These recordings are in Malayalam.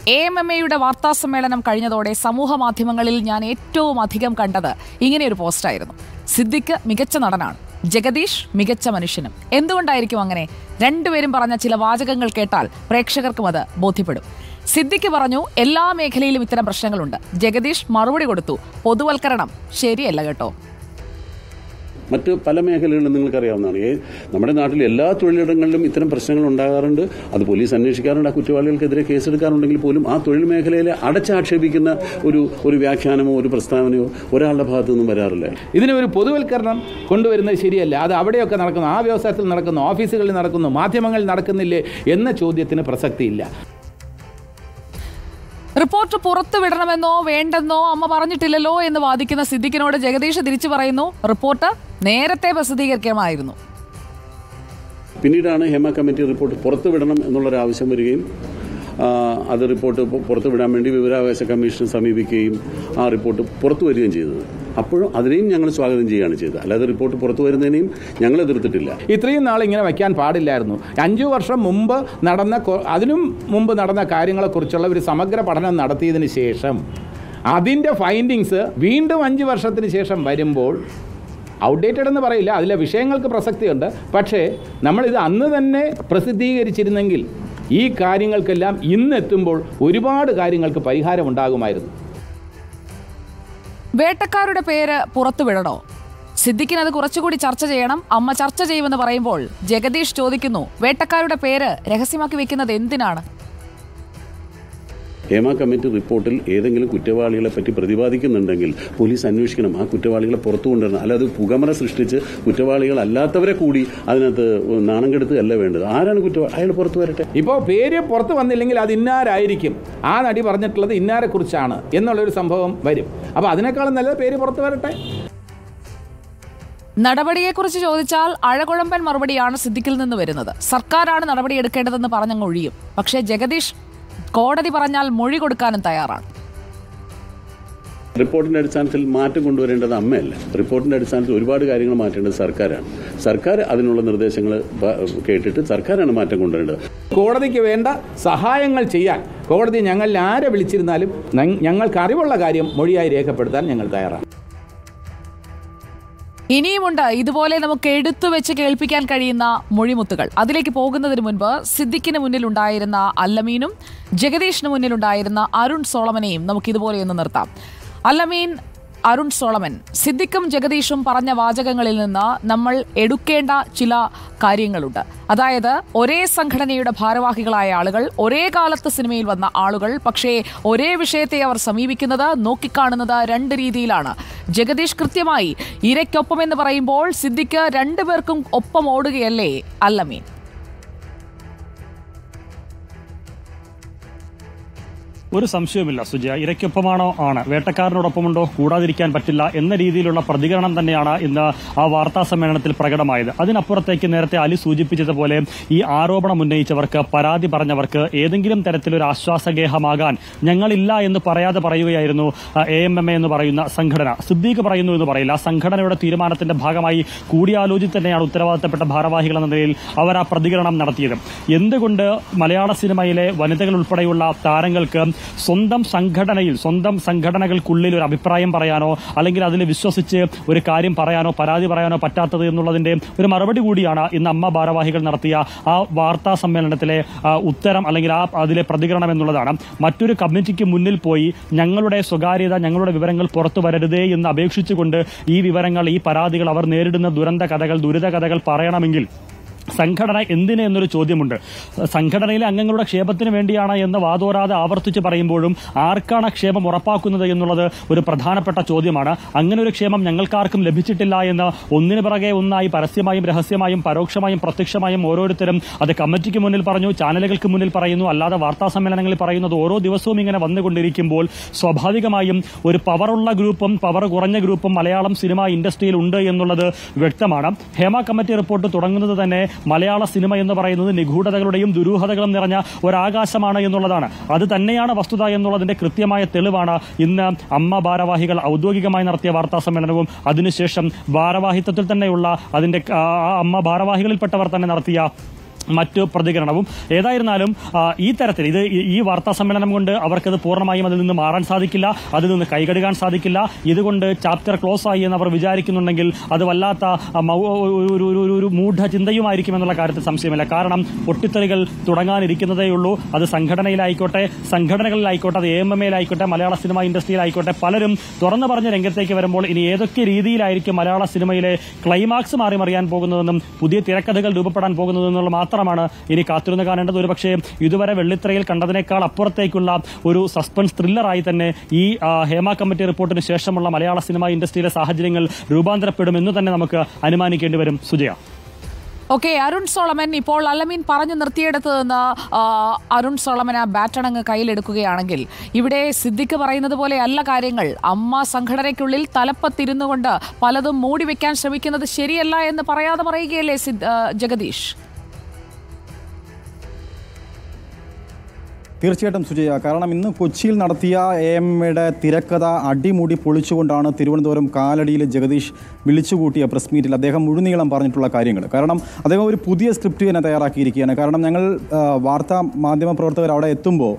AMMയുടെ വാർത്താ സമ്മേളനം കഴിഞ്ഞതോടെ സമൂഹ മാധ്യമങ്ങളിൽ ഞാൻ ഏറ്റവും അധികം കണ്ടത് ഇങ്ങനെയൊരു പോസ്റ്റായിരുന്നു. സിദ്ദിഖ് മികച്ച നടനാണ്, ജഗദീഷ് മികച്ച മനുഷ്യനും. എന്തുകൊണ്ടായിരിക്കും അങ്ങനെ? രണ്ടുപേരും പറഞ്ഞ ചില വാചകങ്ങൾ കേട്ടാൽ പ്രേക്ഷകർക്കും അത് ബോധ്യപ്പെടും. സിദ്ദിഖ് പറഞ്ഞു, എല്ലാ മേഖലയിലും ഇത്തരം പ്രശ്നങ്ങളുണ്ട്. ജഗദീഷ് മറുപടി കൊടുത്തു, പൊതുവൽക്കരണം ശരിയല്ല കേട്ടോ. മറ്റ് പല മേഖലകളിലും നിങ്ങൾക്കറിയാവുന്നതാണ്. നമ്മുടെ നാട്ടിൽ എല്ലാ തൊഴിലിടങ്ങളിലും ഇത്തരം പ്രശ്നങ്ങൾ ഉണ്ടാകാറുണ്ട്. അത് പോലീസ് അന്വേഷിക്കാറുണ്ട്. ആ കുറ്റവാളികൾക്കെതിരെ കേസെടുക്കാറുണ്ടെങ്കിൽ പോലും ആ തൊഴിൽ മേഖലയിലെ അടച്ചാക്ഷേപിക്കുന്ന ഒരു വ്യാഖ്യാനമോ ഒരു പ്രസ്താവനയോ ഒരാളുടെ ഭാഗത്തു നിന്നും വരാറില്ല. ഇതിനൊരു പൊതുവൽക്കരണം കൊണ്ടുവരുന്നത് ശരിയല്ല. അത് അവിടെയൊക്കെ നടക്കുന്നു, ആ വ്യവസായത്തിൽ നടക്കുന്നു, ഓഫീസുകളിൽ നടക്കുന്നു, മാധ്യമങ്ങളിൽ നടക്കുന്നില്ലേ എന്ന ചോദ്യത്തിന് പ്രസക്തിയില്ല. റിപ്പോർട്ട് പുറത്തുവിടണമെന്നോ വേണ്ടെന്നോ അമ്മ പറഞ്ഞിട്ടില്ലല്ലോ എന്ന് വാദിക്കുന്ന സിദ്ദിഖിനോട് ജഗദീഷ് തിരിച്ചു പറയുന്നു, റിപ്പോർട്ട് നേരത്തെ പ്രസിദ്ധീകരിക്കാമായിരുന്നു. പിന്നീടാണ് ഹേമ കമ്മിറ്റി റിപ്പോർട്ട് പുറത്തുവിടണം എന്നുള്ളൊരാവശ്യം വരികയും അത് റിപ്പോർട്ട് പുറത്തുവിടാൻ വേണ്ടി വിവരാവകാശ കമ്മീഷനെ സമീപിക്കുകയും ആ റിപ്പോർട്ട് പുറത്തു വരികയും ചെയ്തത്. അപ്പോഴും അതിനെയും ഞങ്ങൾ സ്വാഗതം ചെയ്യുകയാണ് ചെയ്തത്. അല്ലാതെ റിപ്പോർട്ട് പുറത്തു വരുന്നതിനെയും ഞങ്ങൾ എതിർത്തിട്ടില്ല. ഇത്രയും നാൾ ഇങ്ങനെ വയ്ക്കാൻ പാടില്ലായിരുന്നു. 5 വർഷം മുമ്പ് അതിനും മുമ്പ് നടന്ന കാര്യങ്ങളെക്കുറിച്ചുള്ള ഒരു സമഗ്ര പഠനം നടത്തിയതിന് ശേഷം അതിൻ്റെ ഫൈൻഡിങ്സ് വീണ്ടും 5 വർഷത്തിന് ശേഷം വരുമ്പോൾ ഔട്ട്ഡേറ്റഡ് എന്ന് പറയില്ല, അതിലെ വിഷയങ്ങൾക്ക് പ്രസക്തിയുണ്ട്. പക്ഷേ നമ്മളിത് അന്ന് തന്നെ പ്രസിദ്ധീകരിച്ചിരുന്നെങ്കിൽ ഈ കാര്യങ്ങൾക്കെല്ലാം ഇന്നെത്തുമ്പോൾ ഒരുപാട് കാര്യങ്ങൾക്ക് പരിഹാരമുണ്ടാകുമായിരുന്നു. വേട്ടക്കാരുടെ പേര് പുറത്തുവിടണോ? സിദ്ദിഖിന് അത് കുറച്ചുകൂടി ചർച്ച ചെയ്യണം, അമ്മ ചർച്ച ചെയ്യുമെന്ന് പറയുമ്പോൾ ജഗദീഷ് ചോദിക്കുന്നു, വേട്ടക്കാരുടെ പേര് രഹസ്യമാക്കി വെക്കുന്നത് എന്തിനാണ്? ഹേമ കമ്മിറ്റി റിപ്പോർട്ടിൽ ഏതെങ്കിലും കുറ്റവാളികളെ പറ്റി പ്രതിപാദിക്കുന്നുണ്ടെങ്കിൽ പോലീസ് അന്വേഷിക്കണം, ആ കുറ്റവാളികളെ പുറത്തു കൊണ്ടുവരണം. അല്ലാതെ പുകമറ സൃഷ്ടിച്ച് കുറ്റവാളികളല്ലാത്തവരെ കൂടി അതിനകത്ത് നാണം കെടുത്തുകയല്ല വേണ്ടത്. ആരാണ് കുറ്റവാളി, അയാൾ പുറത്തു വരട്ടെ. ഇപ്പോൾ പേര് പുറത്ത് വന്നില്ലെങ്കിൽ അത് ഇന്നാരായിരിക്കും, ആ നടി പറഞ്ഞിട്ടുള്ളത് ഇന്നാരെ കുറിച്ചാണ് എന്നുള്ളൊരു സംഭവം വരും. അപ്പോൾ അതിനേക്കാളും നല്ലത് പേര് പുറത്തു വരട്ടെ. നടപടിയെക്കുറിച്ച് ചോദിച്ചാൽ അഴകുഴമ്പൻ മറുപടിയാണ് സിദ്ദിഖിൽ നിന്ന് വരുന്നത്. സർക്കാരാണ് നടപടിയെടുക്കേണ്ടതെന്ന് പറഞ്ഞങ്ങ് ഒഴിയും. പക്ഷേ ജഗദീഷ് കോടതി പറഞ്ഞാൽ മൊഴി കൊടുക്കാനും തയ്യാറാണ്. റിപ്പോർട്ടിന്റെ അടിസ്ഥാനത്തിൽ മാറ്റം കൊണ്ടുവരേണ്ടത് അമ്മയല്ല. റിപ്പോർട്ടിന്റെ അടിസ്ഥാനത്തിൽ ഒരുപാട് കാര്യങ്ങൾ മാറ്റേണ്ടത് സർക്കാരാണ്. സർക്കാർ അതിനുള്ള നിർദ്ദേശങ്ങൾ കേട്ടിട്ട് സർക്കാരാണ് മാറ്റം കൊണ്ടുവരേണ്ടത്. കോടതിക്ക് വേണ്ട സഹായങ്ങൾ ചെയ്യാൻ കോടതി ഞങ്ങളിൽ ആരെ വിളിച്ചിരുന്നാലും ഞങ്ങൾക്ക് അറിവുള്ള കാര്യം മൊഴിയായി രേഖപ്പെടുത്താൻ ഞങ്ങൾ തയ്യാറാണ്. ഇനിയുമുണ്ട് ഇതുപോലെ നമുക്ക് എടുത്തു വെച്ച് കേൾപ്പിക്കാൻ കഴിയുന്ന മൊഴിമുത്തുകൾ. അതിലേക്ക് പോകുന്നതിന് മുൻപ് സിദ്ദിഖിന് മുന്നിലുണ്ടായിരുന്ന അല്ലമീനും ജഗദീഷിന് മുന്നിലുണ്ടായിരുന്ന അരുൺ സോളമനെയും നമുക്കിതുപോലെയൊന്ന് നിർത്താം. അല്ലമീൻ, അരുൺ സോളമൻ, സിദ്ദിഖും ജഗദീഷും പറഞ്ഞ വാചകങ്ങളിൽ നിന്ന് നമ്മൾ എടുക്കേണ്ട ചില കാര്യങ്ങളുണ്ട്. അതായത് ഒരേ സംഘടനയുടെ ഭാരവാഹികളായ ആളുകൾ, ഒരേ കാലത്ത് സിനിമയിൽ വന്ന ആളുകൾ, പക്ഷേ ഒരേ വിഷയത്തെ അവർ സമീപിക്കുന്നത്, നോക്കിക്കാണുന്നത് 2 രീതിയിലാണ്. ജഗദീഷ് കൃത്യമായി ഇരയ്ക്കൊപ്പമെന്ന് പറയുമ്പോൾ സിദ്ദിഖ് 2 പേർക്കും ഒപ്പം ഓടുകയല്ലേ അല്ലമീൻ? ഒരു സംശയവുമില്ല സുജയ, ഇരയ്ക്കൊപ്പമാണോ? ആണ്. വേട്ടക്കാരനോടൊപ്പമുണ്ടോ? കൂടാതിരിക്കാൻ പറ്റില്ല എന്ന രീതിയിലുള്ള പ്രതികരണം തന്നെയാണ് ഇന്ന് ആ വാർത്താ സമ്മേളനത്തിൽ പ്രകടമായത്. അതിനപ്പുറത്തേക്ക് നേരത്തെ അലി സൂചിപ്പിച്ചതുപോലെ ഈ ആരോപണം ഉന്നയിച്ചവർക്ക്, പരാതി പറഞ്ഞവർക്ക് ഏതെങ്കിലും തരത്തിലൊരു ആശ്വാസഗേഹമാകാൻ ഞങ്ങളില്ല എന്ന് പറയാതെ പറയുകയായിരുന്നു AMMA എന്ന് പറയുന്ന സംഘടന. സിദ്ദീഖ് പറയുന്നു എന്ന് പറയില്ല, സംഘടനയുടെ തീരുമാനത്തിന്റെ ഭാഗമായി കൂടിയാലോചിച്ച് തന്നെയാണ് ഉത്തരവാദിത്തപ്പെട്ട ഭാരവാഹികൾ എന്ന നിലയിൽ അവർ ആ പ്രതികരണം നടത്തിയത്. എന്തുകൊണ്ട് മലയാള സിനിമയിലെ വനിതകൾ ഉൾപ്പെടെയുള്ള താരങ്ങൾക്ക് സ്വന്തം സംഘടനകൾക്കുള്ളിൽ ഒരു അഭിപ്രായം പറയാനോ അല്ലെങ്കിൽ അതിൽ വിശ്വസിച്ച് ഒരു കാര്യം പറയാനോ പരാതി പറയാനോ പറ്റാത്തത് എന്നുള്ളതിന്റെ ഒരു മറുപടി കൂടിയാണ് ഇന്ന് അമ്മ ഭാരവാഹികൾ നടത്തിയ ആ വാർത്താ സമ്മേളനത്തിലെ ഉത്തരം അല്ലെങ്കിൽ അതിലെ പ്രതികരണം എന്നുള്ളതാണ്. മറ്റൊരു കമ്മിറ്റിക്ക് മുന്നിൽ പോയി ഞങ്ങളുടെ സ്വകാര്യത, ഞങ്ങളുടെ വിവരങ്ങൾ പുറത്തു വരരുതേ എന്ന് അപേക്ഷിച്ചുകൊണ്ട് ഈ വിവരങ്ങൾ, ഈ പരാതികൾ, അവർ നേരിടുന്ന ദുരിത കഥകൾ പറയണമെങ്കിൽ സംഘടന എന്തിന് എന്നൊരു ചോദ്യമുണ്ട്. സംഘടനയിലെ അംഗങ്ങളുടെ ക്ഷേമത്തിന് വേണ്ടിയാണ് എന്ന് വാതോരാതെ ആവർത്തിച്ച് പറയുമ്പോഴും ആർക്കാണ് ക്ഷേമം ഉറപ്പാക്കുന്നത് എന്നുള്ളത് ഒരു പ്രധാനപ്പെട്ട ചോദ്യമാണ്. അങ്ങനെ ഒരു ക്ഷേമം ഞങ്ങൾക്കാർക്കും ലഭിച്ചിട്ടില്ല എന്ന് ഒന്നിനു പിറകെ ഒന്നായി പരസ്യമായും രഹസ്യമായും പരോക്ഷമായും പ്രത്യക്ഷമായും ഓരോരുത്തരും അത് കമ്മിറ്റിക്ക് മുന്നിൽ പറഞ്ഞു, ചാനലുകൾക്ക് മുന്നിൽ പറയുന്നു, അല്ലാതെ വാർത്താ സമ്മേളനങ്ങളിൽ പറയുന്നത് ഓരോ ദിവസവും ഇങ്ങനെ വന്നുകൊണ്ടിരിക്കുമ്പോൾ സ്വാഭാവികമായും ഒരു പവറുള്ള ഗ്രൂപ്പും പവർ കുറഞ്ഞ ഗ്രൂപ്പും മലയാളം സിനിമ ഇൻഡസ്ട്രിയിൽ ഉണ്ട് എന്നുള്ളത് വ്യക്തമാണ്. ഹേമ കമ്മിറ്റി റിപ്പോർട്ട് തുടങ്ങുന്നത് തന്നെ മലയാള സിനിമ എന്ന് പറയുന്നത് നിഗൂഢതകളുടെയും ദുരൂഹതകളും നിറഞ്ഞ ഒരാകാശമാണ് എന്നുള്ളതാണ്. അത് തന്നെയാണ് വസ്തുത എന്നുള്ളതിന്റെ കൃത്യമായ തെളിവാണ് ഇന്ന് അമ്മ ഭാരവാഹികൾ ഔദ്യോഗികമായി നടത്തിയ വാർത്താ സമ്മേളനവും അതിനുശേഷം ഭാരവാഹിത്വത്തിൽ തന്നെയുള്ള അതിന്റെ അമ്മ ഭാരവാഹികളിൽപ്പെട്ടവർ തന്നെ നടത്തിയ മറ്റു പ്രതികരണവും. ഏതായിരുന്നാലും ഈ തരത്തിൽ ഈ വാർത്താ സമ്മേളനം കൊണ്ട് അവർക്കത് പൂർണ്ണമായും അതിൽ നിന്ന് മാറാൻ സാധിക്കില്ല, അതിൽ നിന്ന് കൈകഴുകാൻ സാധിക്കില്ല. ഇതുകൊണ്ട് ചാപ്റ്റർ ക്ലോസ് ആയി എന്ന് അവർ വിചാരിക്കുന്നുണ്ടെങ്കിൽ അത് വല്ലാത്ത ഒരു മൂഢചിന്തയുമായിരിക്കും എന്നുള്ള കാര്യത്തിൽ സംശയമില്ല. കാരണം പൊട്ടിത്തെറികൾ തുടങ്ങാനിരിക്കുന്നതേയുള്ളൂ. അത് സംഘടനകളിലായിക്കോട്ടെ, അത് AMMയിലായിക്കോട്ടെ, മലയാള സിനിമ ഇൻഡസ്ട്രിയിലായിക്കോട്ടെ, പലരും തുറന്നു പറഞ്ഞ രംഗത്തേക്ക് വരുമ്പോൾ ഇനി ഏതൊക്കെ രീതിയിലായിരിക്കും മലയാള സിനിമയിലെ ക്ലൈമാക്സ് മാറിമറിയാൻ പോകുന്നതെന്നും പുതിയ തിരക്കഥകൾ രൂപപ്പെടാൻ പോകുന്നതെന്നുള്ള മാത്രമാണ് ഇനി കാത്തിരുന്ന് കാണേണ്ടത്. ഒരുപക്ഷെ ഇതുവരെ വെള്ളിത്തിരയിൽ കണ്ടതിനേക്കാൾ അപ്പുറത്തേക്കുള്ള ഒരു സസ്പെൻസ് ത്രില്ലറായി തന്നെ ഈ ഹേമ കമ്മിറ്റി റിപ്പോർട്ടിന് ശേഷമുള്ള മലയാള സിനിമ ഇൻഡസ്ട്രിയിലെ സാഹചര്യങ്ങൾ രൂപാന്തരപ്പെടുമെന്ന് തന്നെ നമുക്ക് അനുമാനിക്കേണ്ടി വരും. സുജയ. ഓക്കെ, അരുൺ സോളമൻ, ഇപ്പോൾ അലമീൻ പറഞ്ഞു നിർത്തിയെടുത്ത് നിന്ന് അരുൺ സോളമൻ ആ ബാറ്റണങ്ങ് കയ്യിലെടുക്കുകയാണെങ്കിൽ ഇവിടെ സിദ്ദിഖ് പറയുന്നത് പോലെ അല്ല കാര്യങ്ങൾ. അമ്മ സംഘടനയ്ക്കുള്ളിൽ തലപ്പത്തിരുന്നുകൊണ്ട് പലതും മൂടിവെക്കാൻ ശ്രമിക്കുന്നത് ശരിയല്ല എന്ന് പറയാതെ പറയുകയല്ലേ ജഗദീഷ്? തീർച്ചയായിട്ടും സുജയ, കാരണം ഇന്ന് കൊച്ചിയിൽ നടത്തിയ AMMയുടെ തിരക്കഥ അടിമുടി പൊളിച്ചുകൊണ്ടാണ് തിരുവനന്തപുരം കാലടിയിൽ ജഗദീഷ് വിളിച്ചുകൂട്ടിയ പ്രസ് മീറ്റിൽ അദ്ദേഹം മുഴുനീളം പറഞ്ഞിട്ടുള്ള കാര്യങ്ങൾ. കാരണം അദ്ദേഹം ഒരു പുതിയ സ്ക്രിപ്റ്റ് തന്നെ തയ്യാറാക്കിയിരിക്കുകയാണ്. കാരണം ഞങ്ങൾ വാർത്താ മാധ്യമ പ്രവർത്തകർ അവിടെ എത്തുമ്പോൾ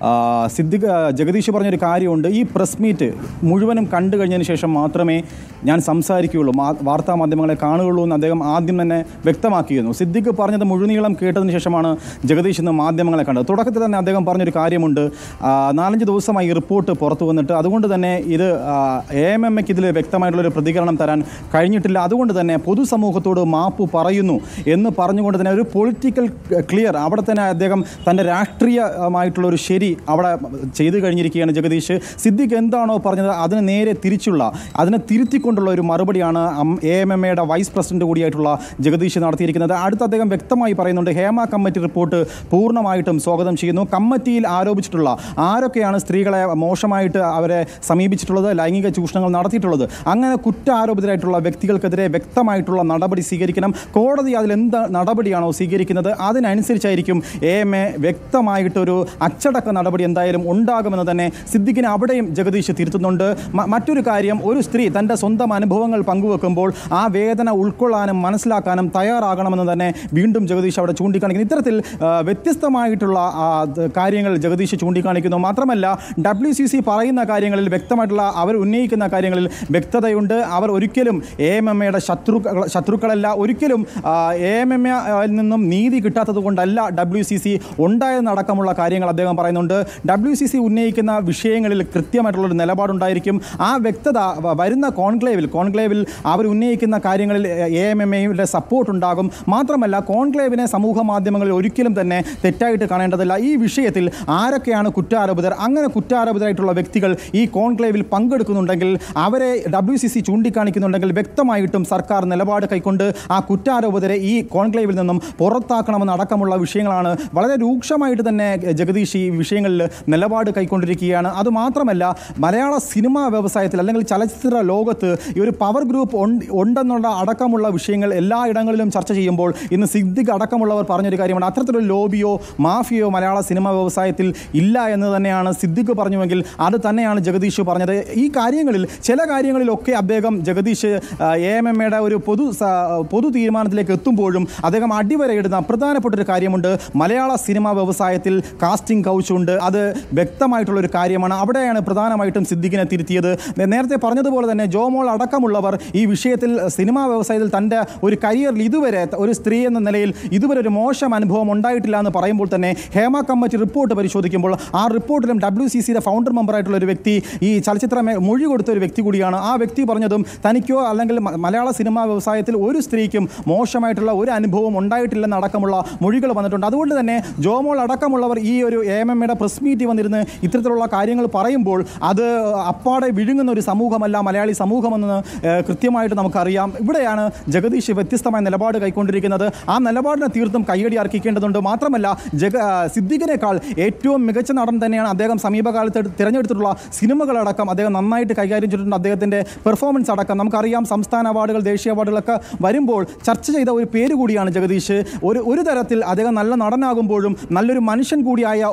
ജഗദീഷ് പറഞ്ഞൊരു കാര്യമുണ്ട്, ഈ പ്രസ് മീറ്റ് മുഴുവനും കണ്ടു കഴിഞ്ഞതിന് ശേഷം മാത്രമേ ഞാൻ സംസാരിക്കുകയുള്ളൂ, വാർത്താ മാധ്യമങ്ങളെ കാണുകയുള്ളൂ എന്ന് അദ്ദേഹം ആദ്യം തന്നെ വ്യക്തമാക്കിയിരുന്നു. സിദ്ദിഖ് പറഞ്ഞത് മുഴുനീളം കേട്ടതിന് ശേഷമാണ് ജഗദീഷ് ഇന്ന് മാധ്യമങ്ങളെ കണ്ടത്. തുടക്കത്തിൽ തന്നെ അദ്ദേഹം പറഞ്ഞൊരു കാര്യമുണ്ട്, 4-5 ദിവസമായി ഈ റിപ്പോർട്ട് പുറത്തു വന്നിട്ട്, അതുകൊണ്ട് തന്നെ ഇത് AMMയ്ക്ക് ഇതിൽ വ്യക്തമായിട്ടുള്ളൊരു പ്രതികരണം തരാൻ കഴിഞ്ഞിട്ടില്ല, അതുകൊണ്ട് തന്നെ പൊതുസമൂഹത്തോട് മാപ്പ് പറയുന്നു എന്ന് പറഞ്ഞുകൊണ്ട് തന്നെ ഒരു പൊളിറ്റിക്കൽ ക്ലിയർ അവിടെ തന്നെ അദ്ദേഹം തൻ്റെ രാഷ്ട്രീയമായിട്ടുള്ളൊരു ശരി അവിടെ ചെയ്തു കഴിഞ്ഞിരിക്കുകയാണ് ജഗദീഷ്. സിദ്ദിഖ് എന്താണോ പറഞ്ഞത് അതിന് നേരെ തിരിച്ചുള്ള, അതിനെ തിരുത്തിക്കൊണ്ടുള്ള ഒരു മറുപടിയാണ് AMMയുടെ വൈസ് പ്രസിഡന്റ് കൂടിയായിട്ടുള്ള ജഗദീഷ് നടത്തിയിരിക്കുന്നത്. അടുത്ത് അദ്ദേഹം വ്യക്തമായി പറയുന്നുണ്ട്, ഹേമ കമ്മിറ്റി റിപ്പോർട്ട് പൂർണ്ണമായിട്ടും സ്വാഗതം ചെയ്യുന്നു. കമ്മിറ്റിയിൽ ആരോപിച്ചിട്ടുള്ള ആരൊക്കെയാണ് സ്ത്രീകളെ മോശമായിട്ട് അവരെ സമീപിച്ചിട്ടുള്ളത്, ലൈംഗിക ചൂഷണങ്ങൾ നടത്തിയിട്ടുള്ളത്, അങ്ങനെ കുറ്റാരോപിതരായിട്ടുള്ള വ്യക്തികൾക്കെതിരെ വ്യക്തമായിട്ടുള്ള നടപടി സ്വീകരിക്കണം. കോടതി അതിലെന്ത് നടപടിയാണോ സ്വീകരിക്കുന്നത് അതിനനുസരിച്ചായിരിക്കും AMA വ്യക്തമായിട്ടൊരു അച്ചടക്ക നടപടി എന്തായാലും ഉണ്ടാകുമെന്ന് തന്നെ സിദ്ദിഖിനെ അവിടെയും ജഗദീഷ് തിരുത്തുന്നുണ്ട്. മറ്റൊരു കാര്യം, ഒരു സ്ത്രീ തൻ്റെ സ്വന്തം അനുഭവങ്ങൾ പങ്കുവെക്കുമ്പോൾ ആ വേദന ഉൾക്കൊള്ളാനും മനസ്സിലാക്കാനും തയ്യാറാകണമെന്ന് തന്നെ വീണ്ടും ജഗദീഷ് അവിടെ ചൂണ്ടിക്കാണിക്കുന്നു. ഇത്തരത്തിൽ വ്യത്യസ്തമായിട്ടുള്ള കാര്യങ്ങൾ ജഗദീഷ് ചൂണ്ടിക്കാണിക്കുന്നു. മാത്രമല്ല WCC പറയുന്ന കാര്യങ്ങളിൽ വ്യക്തമായിട്ടുള്ള, അവർ ഉന്നയിക്കുന്ന കാര്യങ്ങളിൽ വ്യക്തതയുണ്ട്. അവർ ഒരിക്കലും AMMയുടെ ശത്രുക്കളല്ല, ഒരിക്കലും AMMയിൽ നിന്നും നീതി കിട്ടാത്തത് കൊണ്ടല്ല WCC ഉണ്ടായതെന്നടക്കമുള്ള കാര്യങ്ങൾ അദ്ദേഹം പറയുന്നുണ്ട്. WCC ഉന്നയിക്കുന്ന വിഷയങ്ങളിൽ കൃത്യമായിട്ടുള്ളൊരു നിലപാടുണ്ടായിരിക്കും. ആ വ്യക്തത വരുന്ന കോൺക്ലേവിൽ അവർ ഉന്നയിക്കുന്ന കാര്യങ്ങളിൽ AMMയുടെ സപ്പോർട്ട് ഉണ്ടാകും. മാത്രമല്ല കോൺക്ലേവിനെ സമൂഹ മാധ്യമങ്ങളിൽ ഒരിക്കലും തന്നെ തെറ്റായിട്ട് കാണേണ്ടതില്ല. ഈ വിഷയത്തിൽ ആരൊക്കെയാണ് കുറ്റാരോപിതർ, അങ്ങനെ കുറ്റാരോപിതരായിട്ടുള്ള വ്യക്തികൾ ഈ കോൺക്ലേവിൽ പങ്കെടുക്കുന്നുണ്ടെങ്കിൽ, അവരെ WCC ചൂണ്ടിക്കാണിക്കുന്നുണ്ടെങ്കിൽ വ്യക്തമായിട്ടും സർക്കാർ നിലപാട് കൈക്കൊണ്ട് ആ കുറ്റാരോപിതരെ ഈ കോൺക്ലേവിൽ നിന്നും പുറത്താക്കണമെന്ന് അടക്കമുള്ള വിഷയങ്ങളാണ് വളരെ രൂക്ഷമായിട്ട് തന്നെ ജഗദീഷ് ഈ വിഷയങ്ങളിൽ നിലപാട് കൈക്കൊണ്ടിരിക്കുകയാണ്. അതുമാത്രമല്ല മലയാള സിനിമാ വ്യവസായത്തിൽ അല്ലെങ്കിൽ ചലച്ചിത്ര ലോകത്ത് ഈ ഒരു പവർ ഗ്രൂപ്പ് ഉണ്ടെന്നുള്ള അടക്കമുള്ള വിഷയങ്ങൾ എല്ലായിടങ്ങളിലും ചർച്ച ചെയ്യുമ്പോൾ ഇന്ന് സിദ്ദിഖ് അടക്കമുള്ളവർ പറഞ്ഞൊരു കാര്യമാണ്, അത്തരത്തിലൊരു ലോബിയോ മാഫിയോ മലയാള സിനിമാ വ്യവസായത്തിൽ ഇല്ല എന്ന് തന്നെയാണ് സിദ്ദിഖ് പറഞ്ഞുവെങ്കിൽ അത് തന്നെയാണ് ജഗദീഷ് പറഞ്ഞത്. ഈ കാര്യങ്ങളിൽ ചില കാര്യങ്ങളിലൊക്കെ അദ്ദേഹം ജഗദീഷ് AMMയുടെ ഒരു പൊതു തീരുമാനത്തിലേക്ക് എത്തുമ്പോഴും അദ്ദേഹം അടിവരയിടുന്ന പ്രധാനപ്പെട്ട ഒരു കാര്യമുണ്ട്, മലയാള സിനിമാ വ്യവസായത്തിൽ കാസ്റ്റിംഗ് കൗച്ചുണ്ട്, അത് വ്യക്തമായിട്ടുള്ളൊരു കാര്യമാണ്. അവിടെയാണ് പ്രധാനമായിട്ടും സിദ്ദിഖിനെ തിരുത്തിയത്. നേരത്തെ പറഞ്ഞതുപോലെ തന്നെ ജോമോൾ അടക്കമുള്ളവർ ഈ വിഷയത്തിൽ സിനിമാ വ്യവസായത്തിൽ തൻ്റെ ഒരു കരിയറിൽ ഇതുവരെ ഒരു സ്ത്രീ എന്ന നിലയിൽ ഇതുവരെ ഒരു മോശം അനുഭവം ഉണ്ടായിട്ടില്ല എന്ന് പറയുമ്പോൾ തന്നെ ഹേമ കമ്മിറ്റി റിപ്പോർട്ട് പരിശോധിക്കുമ്പോൾ ആ റിപ്പോർട്ടിലും WCCയുടെ ഫൗണ്ടർ മെമ്പറായിട്ടുള്ള ഒരു വ്യക്തി ഈ ചലച്ചിത്ര മൊഴി കൊടുത്ത ഒരു വ്യക്തി കൂടിയാണ്. ആ വ്യക്തി പറഞ്ഞതും തനിക്കോ അല്ലെങ്കിൽ മലയാള സിനിമാ വ്യവസായത്തിൽ ഒരു സ്ത്രീക്കും മോശമായിട്ടുള്ള ഒരു അനുഭവം ഉണ്ടായിട്ടില്ലെന്ന് അടക്കമുള്ള മൊഴികൾ വന്നിട്ടുണ്ട്. അതുകൊണ്ട് തന്നെ ജോമോൾ അടക്കമുള്ളവർ ഈ ഒരു AMMയുടെ പ്രസ് മീറ്റ് വന്നിരുന്ന് ഇത്തരത്തിലുള്ള കാര്യങ്ങൾ പറയുമ്പോൾ അത് അപ്പാടെ വിഴുങ്ങുന്ന ഒരു സമൂഹമല്ല മലയാളി സമൂഹമെന്ന് കൃത്യമായിട്ട് നമുക്കറിയാം. ഇവിടെയാണ് ജഗദീഷ് വ്യത്യസ്തമായ നിലപാട് കൈക്കൊണ്ടിരിക്കുന്നത്. ആ നിലപാടിനെ തീർത്തും കയ്യടി അർഹിക്കേണ്ടതുണ്ട്. മാത്രമല്ല സിദ്ദിഖിനേക്കാൾ ഏറ്റവും മികച്ച നടൻ തന്നെയാണ് അദ്ദേഹം സമീപകാലത്ത് തിരഞ്ഞെടുത്തിട്ടുള്ള സിനിമകളടക്കം അദ്ദേഹം നന്നായിട്ട് കൈകാര്യം ചെയ്തിട്ടുണ്ട്. അദ്ദേഹത്തിൻ്റെ പെർഫോമൻസ് അടക്കം നമുക്കറിയാം. സംസ്ഥാന അവാർഡുകൾ, ദേശീയ അവാർഡുകളൊക്കെ വരുമ്പോൾ ചർച്ച ചെയ്ത ഒരു പേര് കൂടിയാണ് ജഗദീഷ്. ഒരു തരത്തിൽ അദ്ദേഹം നല്ല നടനാകുമ്പോഴും നല്ലൊരു മനുഷ്യൻ കൂടിയായ ഒരു ദിവസം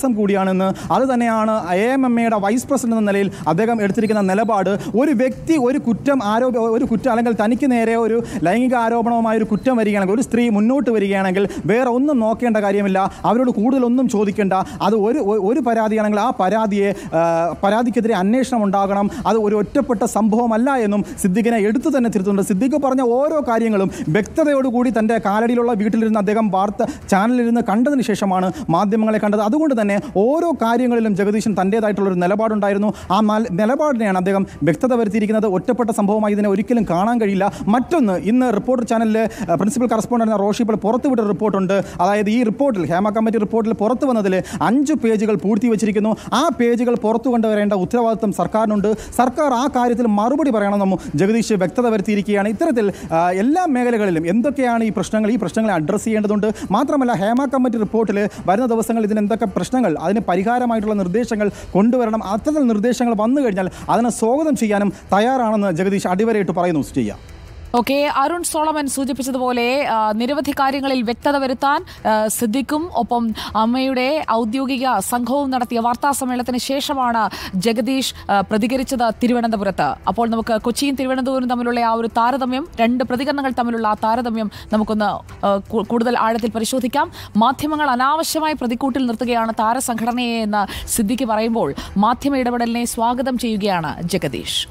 ദിവസം കൂടിയാണെന്ന്. അത് തന്നെയാണ് AMMയുടെ വൈസ് പ്രസിഡന്റ് എന്ന നിലയിൽ അദ്ദേഹം എടുത്തിരിക്കുന്ന നിലപാട്. ഒരു വ്യക്തി ഒരു കുറ്റം അല്ലെങ്കിൽ തനിക്ക് നേരെ ഒരു ലൈംഗിക ആരോപണവുമായ ഒരു കുറ്റം വരികയാണെങ്കിൽ, ഒരു സ്ത്രീ മുന്നോട്ട് വരികയാണെങ്കിൽ വേറെ ഒന്നും നോക്കേണ്ട കാര്യമില്ല, അവരോട് കൂടുതലൊന്നും ചോദിക്കേണ്ട. അത് ഒരു പരാതിയാണെങ്കിൽ ആ പരാതിക്കെതിരെ അന്വേഷണം ഉണ്ടാകണം. അത് ഒരു ഒറ്റപ്പെട്ട സംഭവമല്ല എന്നും സിദ്ദിഖിനെ എടുത്തു തന്നെ തിരുത്തുന്നുണ്ട്. സിദ്ദിഖ് പറഞ്ഞ ഓരോ കാര്യങ്ങളും വ്യക്തതയോടുകൂടി തൻ്റെ കാലടിയിലുള്ള വീട്ടിലിരുന്ന് അദ്ദേഹം വാർത്ത ചാനലിലിരുന്ന് കണ്ടതിന് ശേഷമാണ് മാധ്യമങ്ങളെ കണ്ടത്. അതുകൊണ്ട് തന്നെ ഓരോ കാര്യങ്ങളിലും ജഗദീശൻ തൻ്റേതായിട്ടുള്ളൊരു നിലപാടുണ്ടായിരുന്നു. ആ നിലപാടിനെയാണ് അദ്ദേഹം വ്യക്തത വരുത്തിയിരിക്കുന്നത്. ഒറ്റപ്പെട്ട സംഭവമായി ഇതിനെ ഒരിക്കലും കാണാൻ കഴിയില്ല. മറ്റൊന്ന്, ഇന്ന് റിപ്പോർട്ടർ ചാനലിലെ പ്രിൻസിപ്പൽ കറസ്പോണ്ടന്റ് റോഷി ഇപ്പോൾ പുറത്തുവിട്ട റിപ്പോർട്ടുണ്ട്. അതായത് ഈ റിപ്പോർട്ടിൽ, ഹേമ കമ്മിറ്റി റിപ്പോർട്ടിൽ പുറത്തു വന്നതിൽ 5 പേജുകൾ പൂഴ്ത്തിവെച്ചിരിക്കുന്നു. ആ പേജുകൾ പുറത്തു കൊണ്ടുവരേണ്ട ഉത്തരവാദിത്വം സർക്കാരിനുണ്ട്. സർക്കാർ ആ കാര്യത്തിൽ മറുപടി പറയണമെന്നും ജഗദീഷ് വ്യക്തത വരുത്തിയിരിക്കുകയാണ്. ഇത്തരത്തിൽ എല്ലാ മേഖലകളിലും എന്തൊക്കെയാണ് ഈ പ്രശ്നങ്ങളെ അഡ്രസ്സ് ചെയ്യേണ്ടതുണ്ട്. മാത്രമല്ല, ഹേമ കമ്മിറ്റി റിപ്പോർട്ടിൽ വരുന്ന ദിവസങ്ങളിൽ ഇതിന് എന്തൊക്കെ പ്രശ്നങ്ങൾ, അതിന് പരിഹാരമായിട്ടുള്ള നിർദ്ദേശങ്ങൾ കൊണ്ടുവരണം. അത്തരം നിർദ്ദേശങ്ങൾ വന്നു കഴിഞ്ഞാൽ അതിനെ സ്വാഗതം ചെയ്യാനും തയ്യാറാണെന്ന് ജഗദീഷ് അടിവരയിട്ട് പറയുന്നു. ചെയ്യാം. ഓക്കെ, അരുൺ സോളമൻ സൂചിപ്പിച്ചതുപോലെ നിരവധി കാര്യങ്ങളിൽ വ്യക്തത വരുത്താൻ സിദ്ദിഖും ഒപ്പം അമ്മയുടെ ഔദ്യോഗിക സംഘവും നടത്തിയ വാർത്താ സമ്മേളനത്തിന് ശേഷമാണ് ജഗദീഷ് പ്രതികരിച്ചത് തിരുവനന്തപുരത്ത്. അപ്പോൾ നമുക്ക് കൊച്ചിയും തിരുവനന്തപുരവും തമ്മിലുള്ള ആ ഒരു താരതമ്യം, 2 പ്രതികരണങ്ങൾ തമ്മിലുള്ള ആ താരതമ്യം നമുക്കൊന്ന് കൂടുതൽ ആഴത്തിൽ പരിശോധിക്കാം. മാധ്യമങ്ങൾ അനാവശ്യമായി പ്രതിക്കൂട്ടിൽ നിർത്തുകയാണ് താരസംഘടനയെ എന്ന് സിദ്ദിഖ് പറയുമ്പോൾ മാധ്യമ ഇടപെടലിനെ സ്വാഗതം ചെയ്യുകയാണ് ജഗദീഷ്.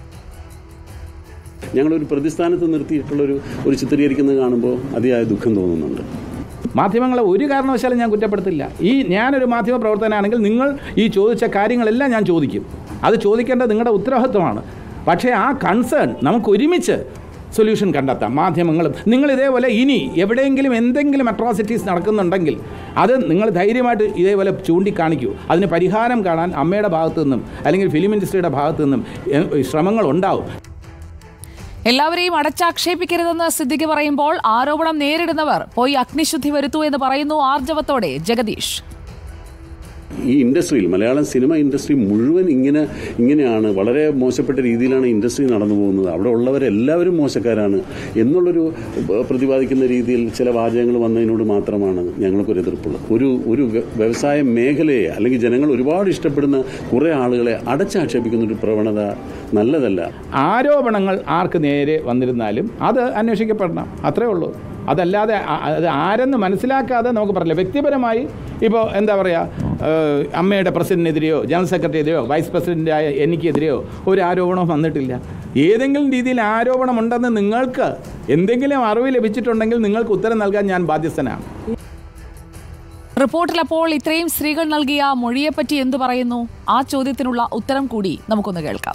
ഞങ്ങളൊരു പ്രതിസ്ഥാനത്ത് നിർത്തിയിട്ടുള്ളൊരു ചിത്രീകരിക്കുന്നത് കാണുമ്പോൾ അതിയായ ദുഃഖം തോന്നുന്നുണ്ട്. മാധ്യമങ്ങളെ ഒരു കാരണവശാലും ഞാൻ കുറ്റപ്പെടുത്തില്ല. ഞാനൊരു മാധ്യമ പ്രവർത്തകനാണെങ്കിൽ നിങ്ങൾ ഈ ചോദിച്ച കാര്യങ്ങളെല്ലാം ഞാൻ ചോദിക്കും. അത് ചോദിക്കേണ്ടത് നിങ്ങളുടെ ഉത്തരവാദിത്വമാണ്. പക്ഷേ ആ കൺസേൺ നമുക്ക് ഒരുമിച്ച് സൊല്യൂഷൻ കണ്ടെത്താം. മാധ്യമങ്ങളും നിങ്ങൾ ഇതേപോലെ ഇനി എവിടെയെങ്കിലും എന്തെങ്കിലും അട്രോസിറ്റീസ് നടക്കുന്നുണ്ടെങ്കിൽ അത് നിങ്ങൾ ധൈര്യമായിട്ട് ഇതേപോലെ ചൂണ്ടിക്കാണിക്കൂ. അതിന് പരിഹാരം കാണാൻ അമ്മയുടെ ഭാഗത്തു നിന്നും അല്ലെങ്കിൽ ഫിലിം ഇൻഡസ്ട്രിയുടെ ഭാഗത്തു നിന്നും ശ്രമങ്ങളുണ്ടാവും. എല്ലാവരെയും അടച്ചാക്ഷേപിക്കരുതെന്ന് സിദ്ദിഖ് പറയുമ്പോൾ ആരോപണം നേരിടുന്നവർ പോയി അഗ്നിശുദ്ധി വരുത്തൂ എന്ന് പറയുന്നു ആർജവത്തോടെ ജഗദീഷ്. ഈ ഇൻഡസ്ട്രിയിൽ, മലയാളം സിനിമ ഇൻഡസ്ട്രി മുഴുവൻ ഇങ്ങനെയാണ്, വളരെ മോശപ്പെട്ട രീതിയിലാണ് ഇൻഡസ്ട്രി നടന്നു പോകുന്നത്. അവിടെ ഉള്ളവരെല്ലാവരും മോശക്കാരാണ് എന്നുള്ളൊരു പ്രതിപാദിക്കുന്ന രീതിയിൽ ചില വാചകങ്ങൾ വന്നതിനോട് മാത്രമാണ് ഞങ്ങൾക്കൊരു എതിർപ്പുള്ളത്. ഒരു വ്യവസായ മേഖലയെ അല്ലെങ്കിൽ ജനങ്ങൾ ഒരുപാട് ഇഷ്ടപ്പെടുന്ന കുറേ ആളുകളെ അടച്ചാക്ഷേപിക്കുന്നൊരു പ്രവണത നല്ലതല്ല. ആരോപണങ്ങൾ ആർക്ക് നേരെ വന്നിരുന്നാലും അത് അന്വേഷിക്കപ്പെടണം, അത്രേ ഉള്ളൂ. അതല്ലാതെ അത് ആരെന്ന് മനസ്സിലാക്കാതെ നമുക്ക് പറയില്ല. വ്യക്തിപരമായി ഇപ്പോൾ എന്താ പറയുക, അമ്മയുടെ പ്രസിഡന്റിനെതിരെയോ ജനറൽ സെക്രട്ടറിയെതിരെയോ വൈസ് പ്രസിഡന്റായ എനിക്കെതിരെയോ ഒരു ആരോപണവും വന്നിട്ടില്ല. ഏതെങ്കിലും രീതിയിൽ ആരോപണമുണ്ടെന്ന് നിങ്ങൾക്ക് എന്തെങ്കിലും അറിവ് ലഭിച്ചിട്ടുണ്ടെങ്കിൽ നിങ്ങൾക്ക് ഉത്തരം നൽകാൻ ഞാൻ ബാധ്യസ്ഥനാണ്. റിപ്പോർട്ടിൽ അപ്പോൾ ഇത്രയും സ്ത്രീകൾ നൽകിയ മൊഴിയെപ്പറ്റി എന്തു പറയുന്നു? ആ ചോദ്യത്തിനുള്ള ഉത്തരം കൂടി നമുക്കൊന്ന് കേൾക്കാം.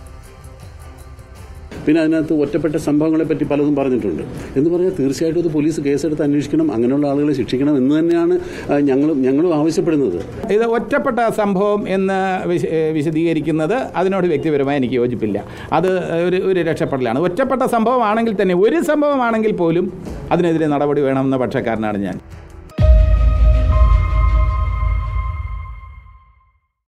പിന്നെ അതിനകത്ത് ഒറ്റപ്പെട്ട സംഭവങ്ങളെ പറ്റി പലതും പറഞ്ഞിട്ടുണ്ട്. എന്ന് പറഞ്ഞാൽ തീർച്ചയായിട്ടും അത് പോലീസ് കേസെടുത്ത് അന്വേഷിക്കണം, അങ്ങനെയുള്ള ആളുകളെ ശിക്ഷിക്കണം എന്ന് തന്നെയാണ് ഞങ്ങളും ആവശ്യപ്പെടുന്നത്. ഇത് ഒറ്റപ്പെട്ട സംഭവം എന്ന് വിശദീകരിക്കുന്നത് അതിനോട് വ്യക്തിപരമായി എനിക്ക് യോജിപ്പില്ല. അത് ഒരു രക്ഷപ്പെടലാണ്. ഒറ്റപ്പെട്ട സംഭവമാണെങ്കിൽ തന്നെ, ഒരു സംഭവമാണെങ്കിൽ പോലും അതിനെതിരെ നടപടി വേണമെന്ന പക്ഷക്കാരനാണ് ഞാൻ.